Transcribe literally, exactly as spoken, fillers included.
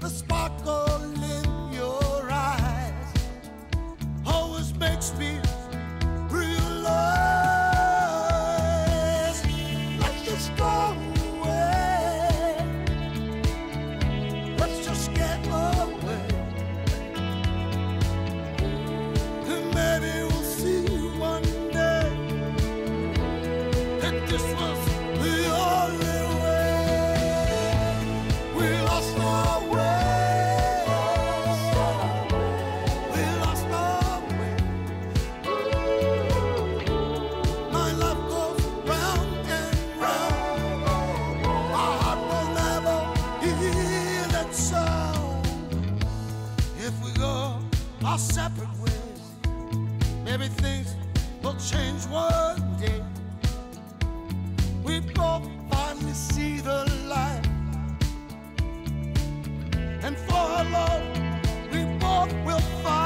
The sparkle in your eyes always makes me realize let's just go away. Let's just get away. And maybe we'll see one day that this was the only way. We lost our way. We lost our way. My life goes round and round. My heart will never hear that sound. If we go our separate ways, maybe things will change one day. We both finally see the light, and for our love we both will fight.